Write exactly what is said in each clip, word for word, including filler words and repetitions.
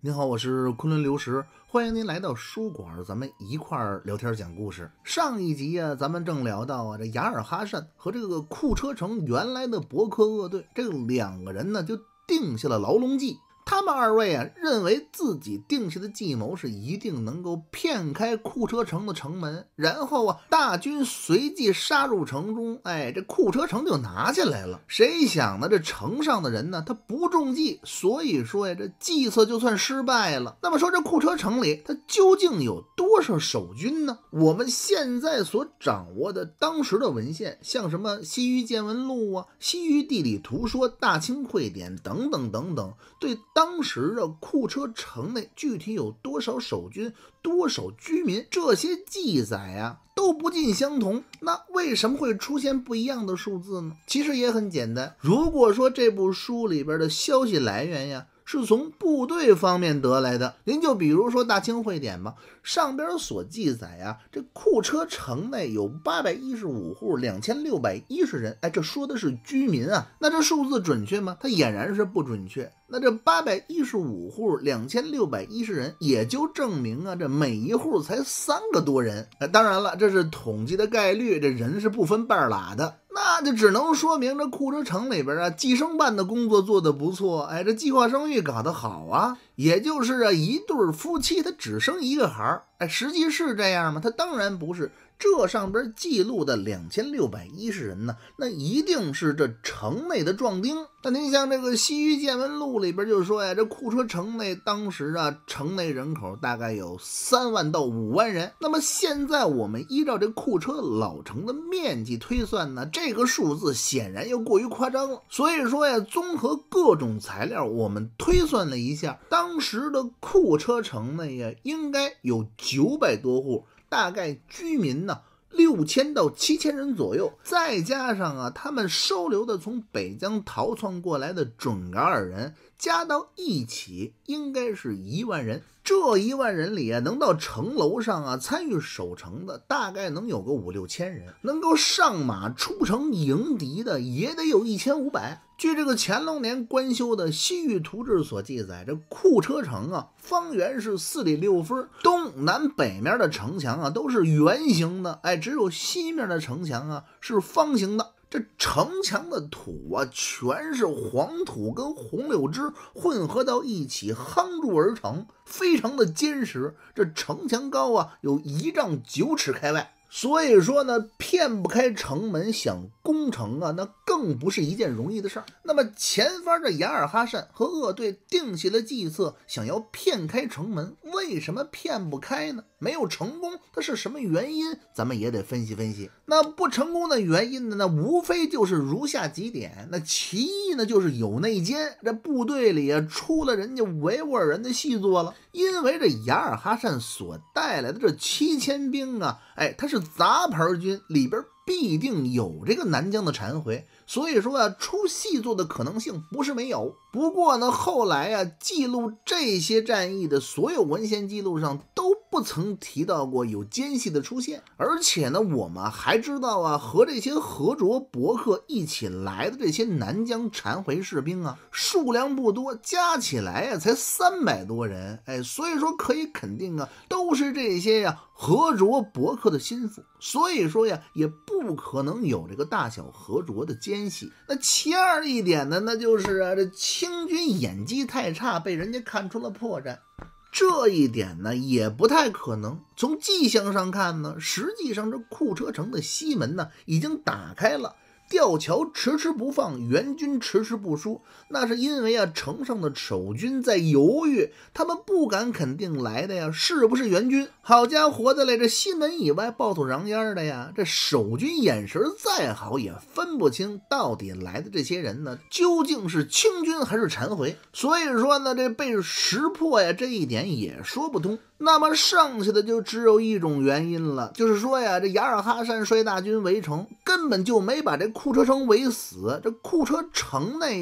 您好，我是昆仑流石，欢迎您来到书馆，咱们一块儿聊天讲故事。上一集啊，咱们正聊到啊，这雅尔哈善和这个库车城原来的伯克恶队，这两个人呢就定下了牢笼计。他们二位啊，认为自己定下的计谋是一定能够骗开库车城的城门，然后啊，大军随即杀入城中，哎，这库车城就拿下来了。谁想呢，这城上的人呢，他不中计，所以说呀，这计策就算失败了。那么说这库车城里，它究竟有多少守军呢？我们现在所掌握的当时的文献，像什么《西域见闻录》啊、《西域地理图说》、《大清会典》等等等等，对当时的库车城内具体有多少守军、多少居民，这些记载啊都不尽相同。那为什么会出现不一样的数字呢？其实也很简单，如果说这部书里边的消息来源呀是从部队方面得来的，您就比如说大清会典吧，上边所记载啊，这库车城内有八百一十五户，两千六百一十人，哎，这说的是居民啊，那这数字准确吗？它俨然是不准确。那这八百一十五户，两千六百一十人，也就证明啊，这每一户才三个多人。哎，当然了，这是统计的概率，这人是不分半拉的。那就只能说明这库车城里边啊，计生办的工作做得不错，哎，这计划生育搞得好啊。也就是啊，一对夫妻他只生一个孩儿，哎，实际是这样吗？他当然不是。这上边记录的两千六百一十人呢，那一定是这城内的壮丁。那您像这个《西域见闻录》里边就说呀，这库车城内当时啊，城内人口大概有三万到五万人。那么现在我们依照这库车老城的面积推算呢，这个数字显然又过于夸张了。所以说呀，综合各种材料，我们推算了一下，当时的库车城内呀，应该有九百多户。大概居民呢六千到七千人左右，再加上啊他们收留的从北疆逃窜过来的准噶尔人，加到一起应该是一万人。这一万人里啊，能到城楼上啊参与守城的大概能有个五六千人，能够上马出城迎敌的也得有一千五百。据这个乾隆年官修的《西域图志》所记载，这库车城啊，方圆是四里六分，东南北面的城墙啊都是圆形的，哎，只有西面的城墙啊是方形的。这城墙的土啊，全是黄土跟红柳枝混合到一起夯筑而成，非常的坚实。这城墙高啊，有一丈九尺开外。所以说呢，骗不开城门，想攻城啊，那更不是一件容易的事儿。那么前方的雅尔哈善和恶队定下了计策，想要骗开城门，为什么骗不开呢？没有成功，它是什么原因？咱们也得分析分析。那不成功的原因呢，那无非就是如下几点。那其一呢，就是有内奸，这部队里啊出了人家维吾尔人的细作了。因为这雅尔哈善所带来的这七千兵啊，哎，他是杂牌军，里边必定有这个南疆的残回，所以说啊，出细作的可能性不是没有。不过呢，后来啊，记录这些战役的所有文献记录上都不曾提到过有奸细的出现。而且呢，我们还知道啊，和这些和卓伯克一起来的这些南疆残回士兵啊，数量不多，加起来啊才三百多人，哎，所以说可以肯定啊，都是这些呀、啊、和卓伯克的心腹。所以说呀，也不可能有这个大小和卓的奸细。那其二一点呢，那就是啊，这清军演技太差，被人家看出了破绽。这一点呢也不太可能。从迹象上看呢，实际上这库车城的西门呢已经打开了，吊桥迟迟不放，援军迟迟不输，那是因为啊城上的守军在犹豫，他们不敢肯定来的呀是不是援军。好家伙的嘞，这西门以外暴土瓤烟的呀，这守军眼神再好也分不清到底来的这些人呢究竟是清军还是残回。所以说呢，这被识破呀，这一点也说不通。那么剩下的就只有一种原因了，就是说呀，这雅尔哈善率大军围城，根本就没把这库车城围死。这库车城内呀，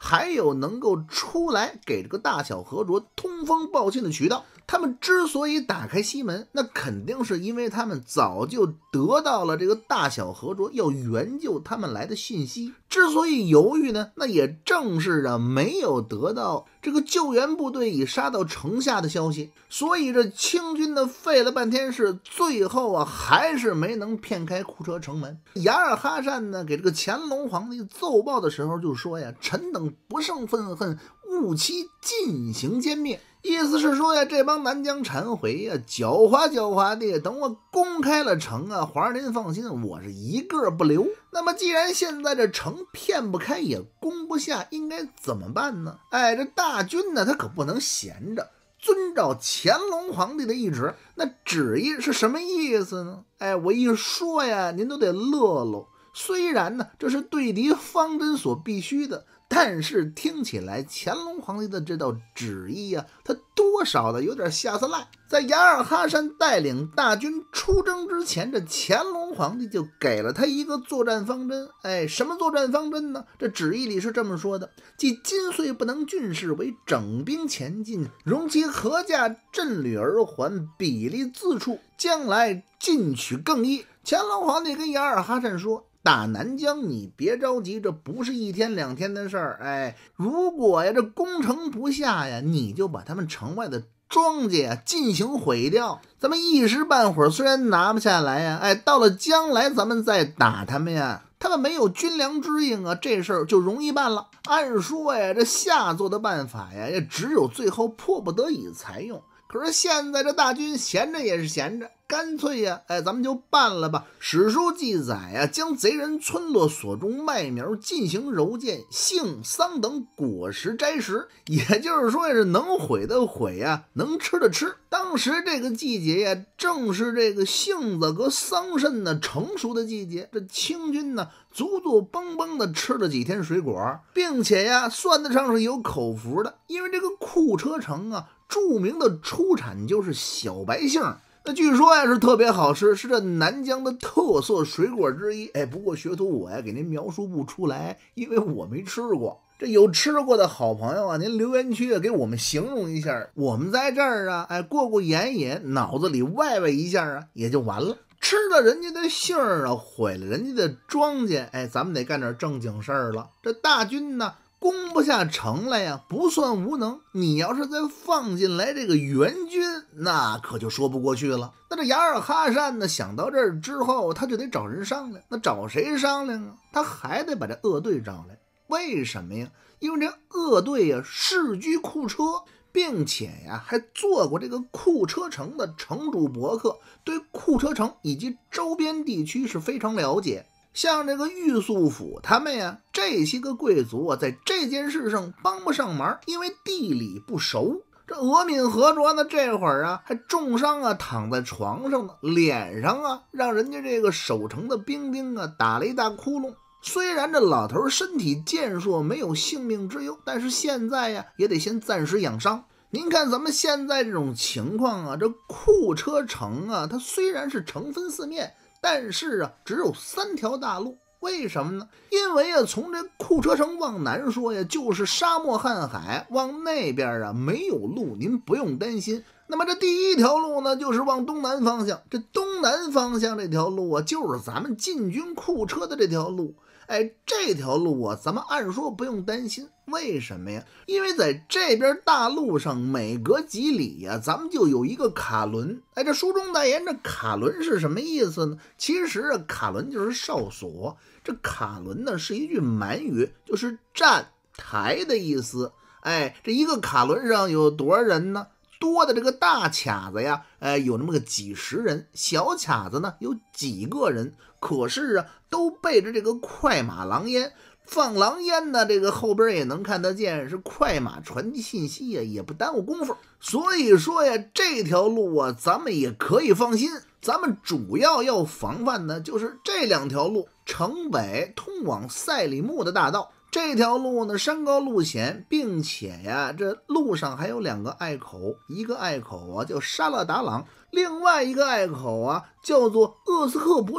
还有能够出来给这个大小和卓通风报信的渠道。他们之所以打开西门，那肯定是因为他们早就得到了这个大小和卓要援救他们来的信息。之所以犹豫呢，那也正是啊没有得到这个救援部队已杀到城下的消息，所以这清军呢费了半天事，最后啊还是没能骗开库车城门。雅尔哈善呢给这个乾隆皇帝奏报的时候就说呀：“臣等不胜愤恨，务期进行歼灭。”意思是说呀，这帮南疆残回呀，狡猾狡猾的，等我攻开了城啊，皇上您放心，我是一个不留。那么既然现在这城骗不开也攻不下，应该怎么办呢？哎，这大军呢，他可不能闲着，遵照乾隆皇帝的懿旨。那旨意是什么意思呢？哎，我一说呀，您都得乐喽。虽然呢，这是对敌方针所必须的，但是听起来乾隆皇帝的这道旨意啊，他多少的有点下三滥。在雅尔哈善带领大军出征之前，这乾隆皇帝就给了他一个作战方针。哎，什么作战方针呢？这旨意里是这么说的：即今岁不能郡事，为整兵前进，容其合驾振旅而还，比例自处，将来进取更易。乾隆皇帝跟雅尔哈善说：打南疆你别着急，这不是一天两天的事儿。哎，如果呀这攻城不下呀，你就把他们城外的庄稼呀进行毁掉。咱们一时半会儿虽然拿不下来呀，哎，到了将来咱们再打他们呀，他们没有军粮支应啊，这事儿就容易办了。按说呀，这下作的办法呀，也只有最后迫不得已才用。可是现在这大军闲着也是闲着，干脆呀，哎，咱们就办了吧。史书记载呀，将贼人村落所种麦苗进行揉践，杏、桑等果实摘食，也就是说是能毁的毁呀，能吃的吃。当时这个季节呀，正是这个杏子和桑葚呢成熟的季节。这清军呢，足足蹦蹦的吃了几天水果，并且呀，算得上是有口福的，因为这个库车城啊，著名的出产就是小白杏。那据说呀是特别好吃，是这南疆的特色水果之一。哎，不过学徒我呀给您描述不出来，因为我没吃过。这有吃过的好朋友啊，您留言区给我们形容一下，我们在这儿啊，哎过过眼瘾，脑子里歪歪一下啊，也就完了。吃了人家的杏儿啊，毁了人家的庄稼，哎，咱们得干点正经事儿了。这大军呢攻不下城来呀，不算无能，你要是再放进来这个援军，那可就说不过去了。那这雅尔哈善呢，想到这儿之后，他就得找人商量。那找谁商量啊？他还得把这恶队找来。为什么呀？因为这恶队呀，世居库车，并且呀，还做过这个库车城的城主伯克，对库车城以及周边地区是非常了解。像这个玉素府他们呀，这些个贵族啊，在这件事上帮不上忙，因为地理不熟。这俄敏和卓呢，这会儿啊还重伤啊，躺在床上呢，脸上啊让人家这个守城的兵丁啊打了一大窟窿。虽然这老头身体健硕，没有性命之忧，但是现在呀也得先暂时养伤。您看咱们现在这种情况啊，这库车城啊，它虽然是城分四面，但是啊，只有三条大路。为什么呢？因为啊，从这库车城往南说呀，就是沙漠瀚海，往那边啊没有路，您不用担心。那么这第一条路呢，就是往东南方向。这东南方向这条路啊，就是咱们进军库车的这条路。哎，这条路啊，咱们按说不用担心。为什么呀？因为在这边大路上，每隔几里呀、啊，咱们就有一个卡伦。哎，这书中代言这卡伦是什么意思呢？其实啊，卡伦就是哨所。这卡伦呢是一句满语，就是站台的意思。哎，这一个卡伦上有多少人呢？多的这个大卡子呀，哎，有那么个几十人，小卡子呢有几个人，可是啊，都背着这个快马狼烟。放狼烟呢，这个后边也能看得见，是快马传递信息呀，也不耽误功夫。所以说呀，这条路啊，咱们也可以放心。咱们主要要防范的就是这两条路，城北通往赛里木的大道。这条路呢，山高路险，并且呀，这路上还有两个隘口，一个隘口啊叫沙勒达朗，另外一个隘口啊叫做厄斯克博什。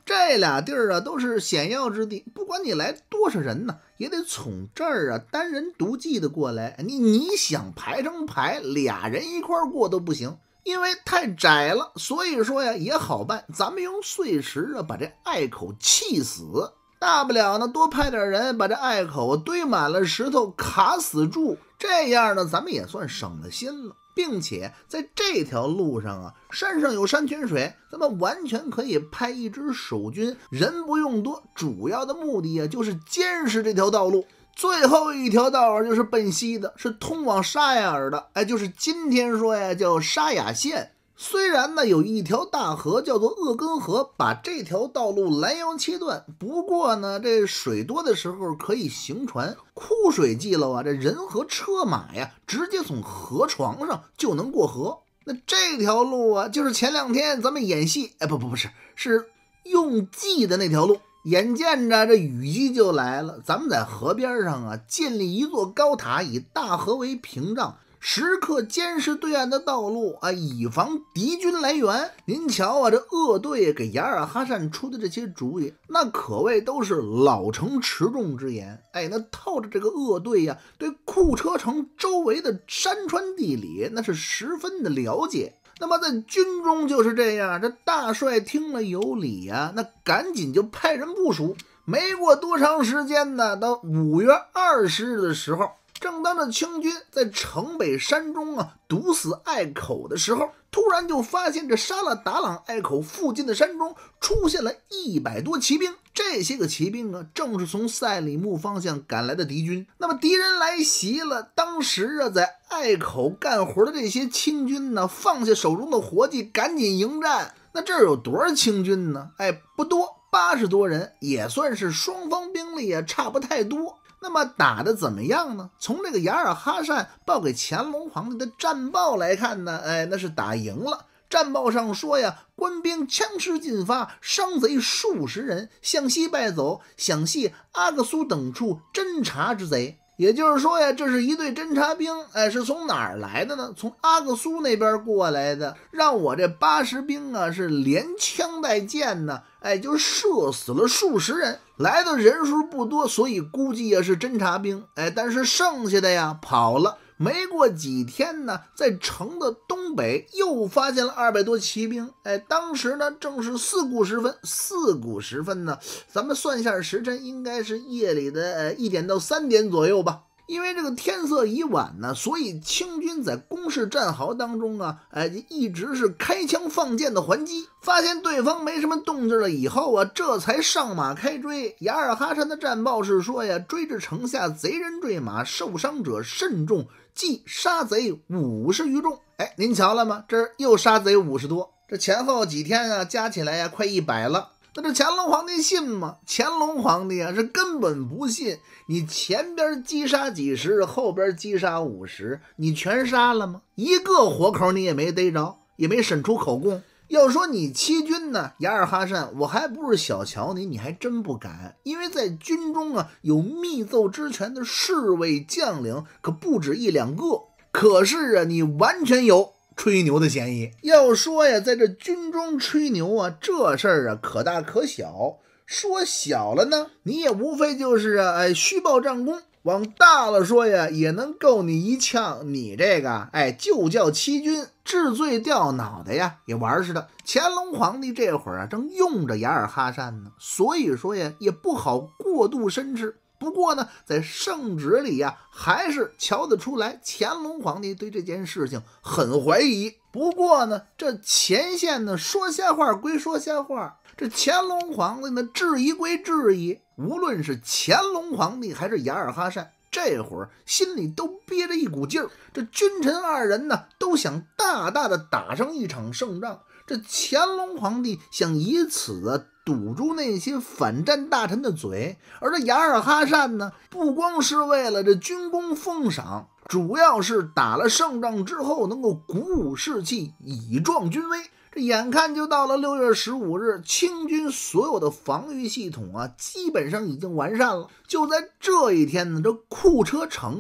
这俩地儿啊都是险要之地，不管你来多少人呢，也得从这儿啊单人独骑的过来。你你想排成排，俩人一块过都不行，因为太窄了。所以说呀也好办，咱们用碎石啊把这隘口砌死，大不了呢多派点人把这隘口堆满了石头卡死住，这样呢咱们也算省了心了。并且在这条路上啊，山上有山泉水，咱们完全可以派一支守军，人不用多，主要的目的啊就是监视这条道路。最后一条道啊就是奔西的，是通往沙雅尔的，哎，就是今天说呀叫沙雅县。虽然呢有一条大河叫做鄂根河，把这条道路拦腰切断，不过呢这水多的时候可以行船，枯水季了啊，这人和车马呀直接从河床上就能过河。那这条路啊就是前两天咱们演戏，哎不不不是是用计的那条路。眼见着这雨季就来了，咱们在河边上啊建立一座高塔，以大河为屏障，时刻监视对岸的道路啊，以防敌军来援。您瞧啊，这鄂队给雅尔哈善出的这些主意，那可谓都是老成持重之言。哎，那套着这个鄂队呀、啊，对库车城周围的山川地理那是十分的了解。那么在军中就是这样，这大帅听了有理啊，那赶紧就派人部署。没过多长时间呢，到五月二十日的时候，正当这清军在城北山中啊堵死隘口的时候，突然就发现这沙勒达朗隘口附近的山中出现了一百多骑兵。这些个骑兵啊，正是从赛里木方向赶来的敌军。那么敌人来袭了，当时啊在隘口干活的这些清军呢，放下手中的活计，赶紧迎战。那这儿有多少清军呢？哎，不多，八十多人，也算是双方兵力啊差不太多。那么打得怎么样呢？从这个雅尔哈善报给乾隆皇帝的战报来看呢，哎，那是打赢了。战报上说呀，官兵枪狮尽发，伤贼数十人，向西败走，想系阿克苏等处侦察之贼。也就是说呀，这是一队侦察兵，哎，是从哪儿来的呢？从阿克苏那边过来的，让我这八十兵啊是连枪带箭呢，哎，就射死了数十人。来的人数不多，所以估计也是侦察兵，哎，但是剩下的呀跑了。没过几天呢，在城的东北又发现了二百多骑兵。哎，当时呢正是四鼓时分，四鼓时分呢，咱们算一下时辰，应该是夜里的呃一点到三点左右吧。因为这个天色已晚呢，所以清军在攻势战壕当中啊，哎，一直是开枪放箭的还击。发现对方没什么动静了以后啊，这才上马开追。雅尔哈善的战报是说呀，追至城下，贼人坠马，受伤者甚众，计杀贼五十余众。哎，您瞧了吗？这又杀贼五十多，这前后几天啊，加起来呀、啊，快一百了。那这乾隆皇帝信吗？乾隆皇帝啊是根本不信。你前边击杀几十，后边击杀五十，你全杀了吗？一个活口你也没逮着，也没审出口供。要说你欺军呢，雅尔哈善，我还不是小瞧你，你还真不敢。因为在军中啊，有密奏之权的侍卫将领可不止一两个。可是啊，你完全有吹牛的嫌疑。要说呀，在这军中吹牛啊，这事儿啊可大可小。说小了呢，你也无非就是啊，哎，虚报战功；往大了说呀，也能够你一呛。你这个，哎，就叫欺军，治罪掉脑袋呀，也玩似的。乾隆皇帝这会儿啊，正用着雅尔哈善呢，所以说呀，也不好过度申斥。不过呢，在圣旨里呀，还是瞧得出来，乾隆皇帝对这件事情很怀疑。不过呢，这前线呢说瞎话归说瞎话，这乾隆皇帝呢质疑归质疑，无论是乾隆皇帝还是雅尔哈善，这会儿心里都憋着一股劲儿。这君臣二人呢，都想大大的打上一场胜仗。这乾隆皇帝想以此啊堵住那些反战大臣的嘴，而这雅尔哈善呢，不光是为了这军功封赏，主要是打了胜仗之后能够鼓舞士气，以壮军威。这眼看就到了六月十五日，清军所有的防御系统啊，基本上已经完善了。就在这一天呢，这库车城啊，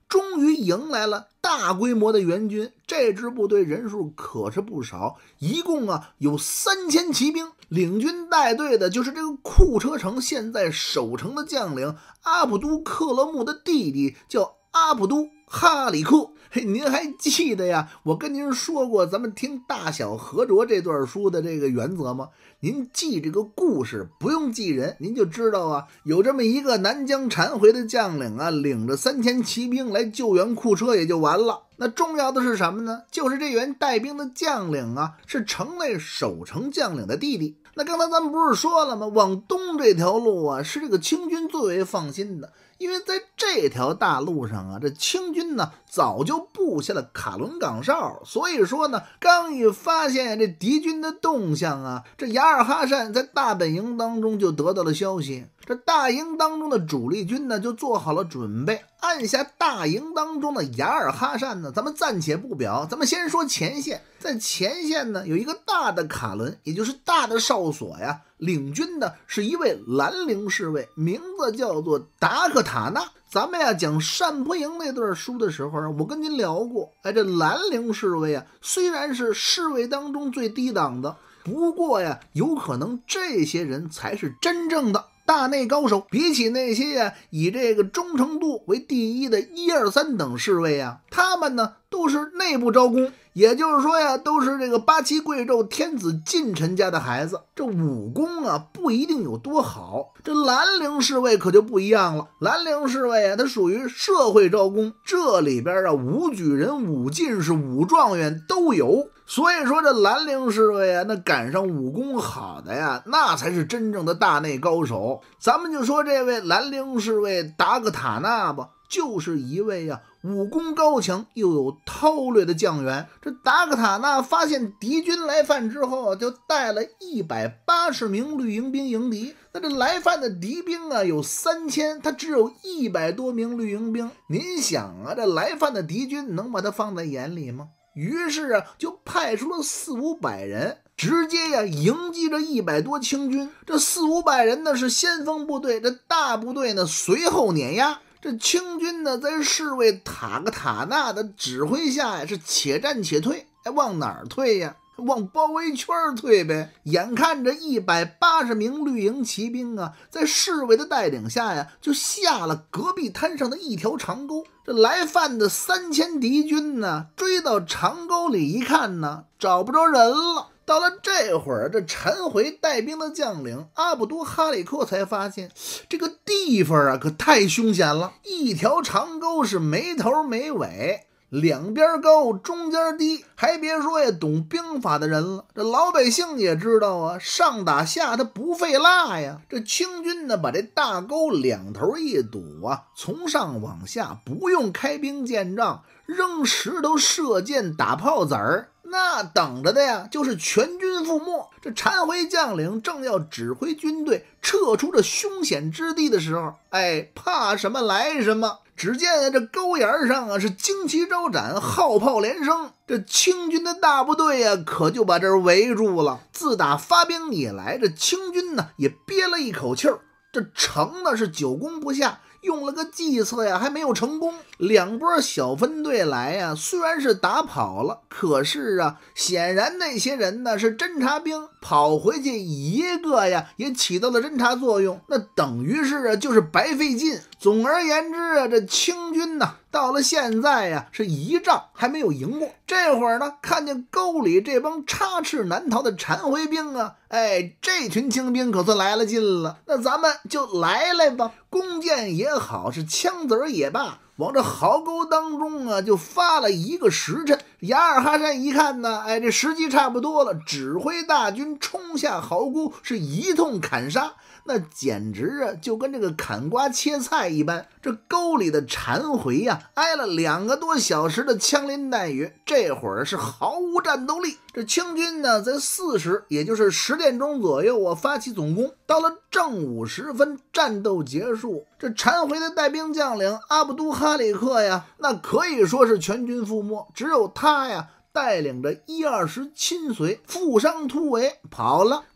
终于迎来了大规模的援军。这支部队人数可是不少，一共啊有三千骑兵，领军带队的就是这个库车城现在守城的将领阿卜都克勒木的弟弟，叫阿卜都哈里克。嘿，您还记得呀？我跟您说过，咱们听大小和卓这段书的这个原则吗？您记这个故事，不用记人，您就知道啊，有这么一个南疆禅回的将领啊，领着三千骑兵来救援库车也就完了。那重要的是什么呢？就是这员带兵的将领啊，是城内守城将领的弟弟。那刚才咱们不是说了吗？往东这条路啊，是这个清军最为放心的。因为在这条大路上啊，这清军呢早就布下了卡伦岗哨，所以说呢，刚一发现这敌军的动向啊，这雅尔哈善在大本营当中就得到了消息。这大营当中的主力军呢，就做好了准备。按下大营当中的雅尔哈善呢，咱们暂且不表，咱们先说前线。在前线呢，有一个大的卡伦，也就是大的哨所呀，领军的是一位兰陵侍卫，名字叫做达克塔纳。咱们呀讲单坡营那段书的时候啊，我跟您聊过，哎，这兰陵侍卫啊，虽然是侍卫当中最低档的，不过呀，有可能这些人才是真正的大内高手，比起那些呀以这个忠诚度为第一的一二三等侍卫啊，他们呢都是内部招工，也就是说呀，都是这个八旗贵胄天子近臣家的孩子，这武功啊不一定有多好。这兰陵侍卫可就不一样了，兰陵侍卫啊，它属于社会招工，这里边啊武举人、武进士、武状元都有。所以说这兰陵侍卫啊，那赶上武功好的呀，那才是真正的大内高手。咱们就说这位兰陵侍卫达格塔纳吧，就是一位啊武功高强又有韬略的将员。这达格塔纳发现敌军来犯之后，就带了一百八十名绿营兵迎敌。那这来犯的敌兵啊有三千，他只有一百多名绿营兵。您想啊，这来犯的敌军能把他放在眼里吗？于是啊，就派出了四五百人，直接呀迎击这一百多清军。这四五百人呢是先锋部队，这大部队呢随后碾压。这清军呢在侍卫塔克塔纳的指挥下呀，是且战且退。哎，往哪儿退呀？往包围圈退呗。眼看着一百八十名绿营骑兵啊，在侍卫的带领下呀，就下了隔壁滩上的一条长沟。这来犯的三千敌军呢，追到长沟里一看呢，找不着人了。到了这会儿，这陈回带兵的将领阿卜都哈里克才发现，这个地方啊可太凶险了。一条长沟是没头没尾，两边高中间低，还别说呀懂兵法的人了，这老百姓也知道啊，上打下他不费蜡呀。这清军呢把这大沟两头一堵啊，从上往下不用开兵建仗，扔石头射箭打炮子儿，那等着的呀就是全军覆没。这禅回将领正要指挥军队撤出这凶险之地的时候，哎，怕什么来什么。只见这沟沿上啊是旌旗招展，号炮连声，这清军的大部队啊可就把这儿围住了。自打发兵以来，这清军呢也憋了一口气儿，这城呢是久攻不下，用了个计策呀还没有成功。两波小分队来呀，虽然是打跑了，可是啊显然那些人呢是侦察兵，跑回去一个呀也起到了侦察作用，那等于是啊就是白费劲。总而言之啊，这清军呢到了现在呀是一仗还没有赢过。这会儿呢看见沟里这帮插翅难逃的禅回兵啊，哎，这群清兵可算来了劲了。那咱们就来来吧，弓箭也好，是枪子儿也罢，往这壕沟当中啊就发了一个时辰。雅尔哈善一看呢，哎，这时机差不多了，指挥大军冲下壕沟，是一通砍杀。那简直啊就跟这个砍瓜切菜一般。这沟里的禅回呀、啊、挨了两个多小时的枪林弹雨，这会儿是毫无战斗力。这清军呢在四时，也就是十点钟左右啊发起总攻，到了正午时分战斗结束。这禅回的带兵将领阿卜都哈里克呀，那可以说是全军覆没，只有他呀带领着一二十亲随负伤突围跑了。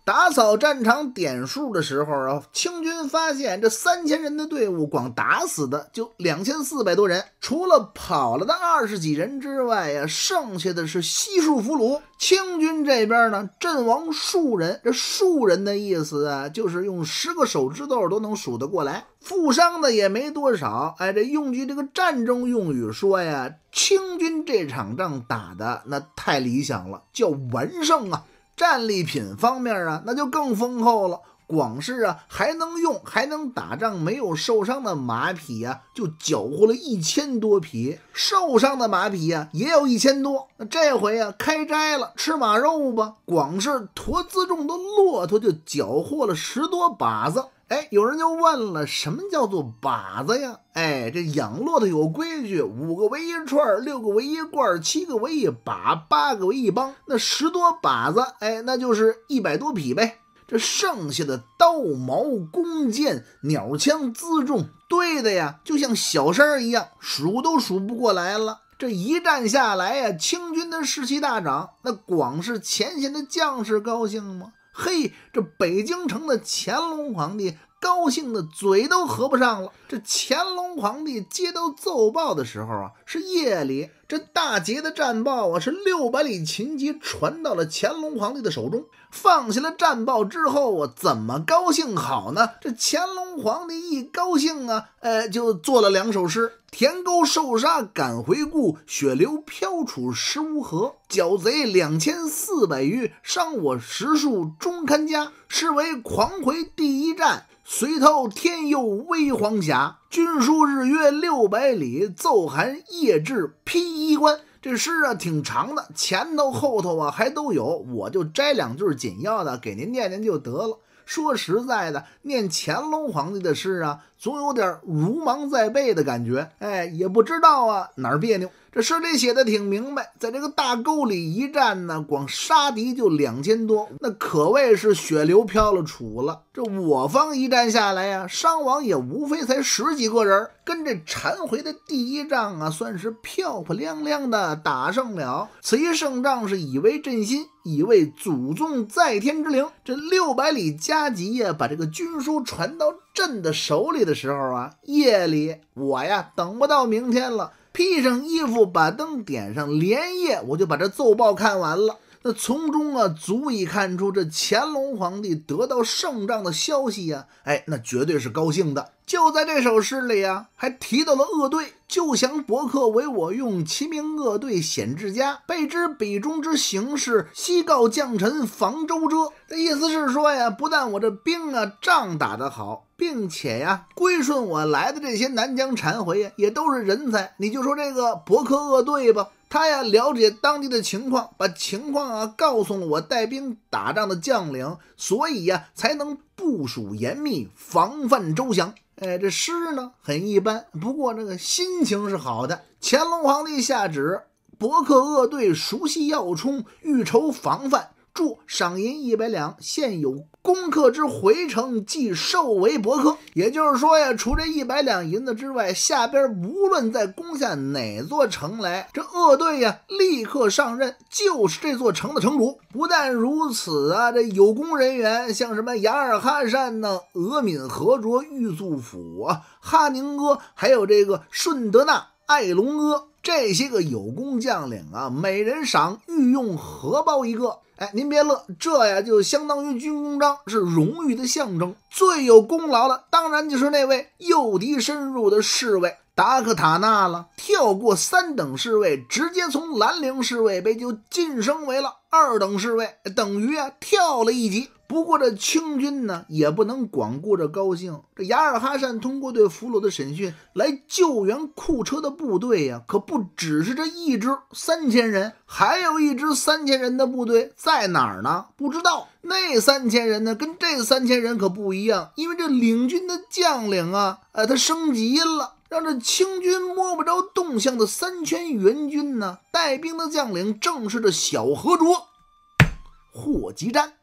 打扫战场点数的时候啊，清军发现这三千人的队伍光打死的就两千四百多人，除了跑了的二十几人之外呀，剩下的是悉数俘虏。清军这边呢，阵亡数人，这数人的意思啊，就是用十个手指头都能数得过来。负伤的也没多少，哎，这用句这个战争用语说呀，清军这场仗打的那太理想了，叫完胜啊。战利品方面啊，那就更丰厚了。光是啊，还能用还能打仗没有受伤的马匹啊，就缴获了一千多匹，受伤的马匹啊也有一千多。那这回啊开斋了，吃马肉吧，光是驮辎重的骆驼就缴获了十多把子。哎，有人就问了，什么叫做把子呀？哎，这养骆驼有规矩，五个为一串，六个为一罐，七个为一把，八个为一帮。那十多把子，哎，那就是一百多匹呗。这剩下的刀矛弓箭鸟枪辎重堆的呀，就像小山一样，数都数不过来了。这一战下来呀，清军的士气大涨，那光是前线的将士高兴吗？嘿，这北京城的乾隆皇帝高兴的嘴都合不上了。这乾隆皇帝接到奏报的时候啊，是夜里。这大捷的战报啊，是六百里秦籍传到了乾隆皇帝的手中。放下了战报之后啊，怎么高兴好呢？这乾隆皇帝一高兴啊，呃，就做了两首诗：田沟受杀赶回顾，血流飘杵石无河。剿贼两千四百余，伤我十数终堪家。是为狂回第一战，随透天佑微黄霞。军书日约六百里，奏函夜至披衣冠。这诗啊挺长的，前头后头啊还都有，我就摘两句紧要的给您念念就得了。说实在的，念乾隆皇帝的诗啊，总有点如芒在背的感觉，哎，也不知道啊哪儿别扭。这诗里写的挺明白，在这个大沟里一战呢，光杀敌就两千多，那可谓是血流飘了杵了。这我方一战下来呀、啊，伤亡也无非才十几个人，跟这缠回的第一仗啊，算是漂漂亮亮的打胜了。此一胜仗是以为振兴，以为祖宗在天之灵。这六百里加急呀、啊，把这个军书传到朕的手里的时候啊，夜里我呀等不到明天了。披上衣服，把灯点上，连夜我就把这奏报看完了。那从中啊，足以看出这乾隆皇帝得到胜仗的消息呀、啊，哎，那绝对是高兴的。就在这首诗里啊，还提到了恶队，就降伯克为我用，其名恶队显至家。备知彼中之形势，悉告将臣防周遮。这意思是说呀，不但我这兵啊仗打得好，并且呀，归顺我来的这些南疆缠回呀，也都是人才。你就说这个伯克恶队吧，他呀了解当地的情况，把情况啊告诉了我带兵打仗的将领，所以呀才能部署严密，防范周详。哎，这诗呢很一般，不过这个心情是好的。乾隆皇帝下旨，伯克恶队熟悉要冲，欲筹防范，注赏银一百两，现有攻克之回程，即授为伯克。也就是说呀，除这一百两银子之外，下边无论再攻下哪座城来，这恶队呀立刻上任，就是这座城的城主。不但如此啊，这有功人员像什么雅尔哈善呢、俄敏和卓、玉素甫啊、哈宁阿，还有这个顺德纳、艾隆阿，这些个有功将领啊，每人赏御用荷包一个。哎，您别乐，这呀就相当于军功章，是荣誉的象征。最有功劳的当然就是那位诱敌深入的侍卫达克塔纳了，跳过三等侍卫，直接从兰陵侍卫被就晋升为了二等侍卫，等于啊跳了一级。不过这清军呢也不能光顾着高兴，这雅尔哈善通过对俘虏的审讯来救援库车的部队呀、啊，可不只是这一支三千人，还有一支三千人的部队在哪儿呢？不知道。那三千人呢跟这三千人可不一样，因为这领军的将领啊，呃，他升级了，让这清军摸不着动向的三千援军呢，带兵的将领正是这小和卓霍吉瞻。